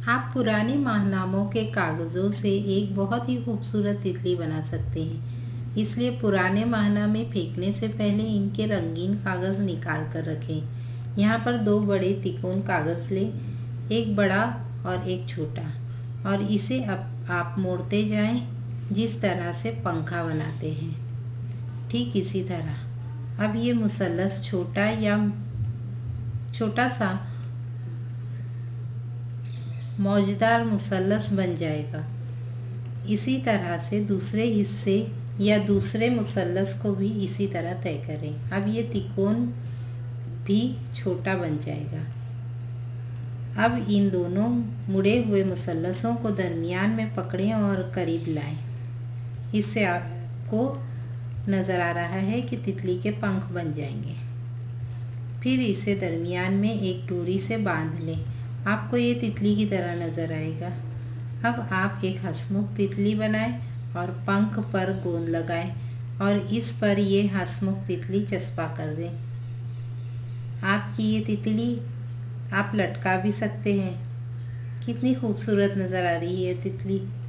आप पुराने माहनामों के कागज़ों से एक बहुत ही खूबसूरत तितली बना सकते हैं। इसलिए पुराने माहनामे फेंकने से पहले इनके रंगीन कागज़ निकाल कर रखें। यहाँ पर 2 बड़े तिकोन कागज़ लें, एक बड़ा और एक छोटा, और इसे अब आप मोड़ते जाएं जिस तरह से पंखा बनाते हैं, ठीक इसी तरह। अब ये मुसल्लस छोटा सा मौजदार मुसल्लस बन जाएगा। इसी तरह से दूसरे हिस्से या दूसरे मुसल्लस को भी इसी तरह तय करें। अब ये तिकोन भी छोटा बन जाएगा। अब इन दोनों मुड़े हुए मुसल्लसों को दरमियान में पकड़ें और करीब लाएं। इससे आपको नज़र आ रहा है कि तितली के पंख बन जाएंगे। फिर इसे दरमियान में एक डोरी से बांध लें। आपको ये तितली की तरह नज़र आएगा। अब आप एक हंसमुख तितली बनाएं और पंख पर गोंद लगाएं और इस पर ये हंसमुख तितली चस्पा कर दें। आपकी ये तितली आप लटका भी सकते हैं। कितनी खूबसूरत नज़र आ रही है तितली।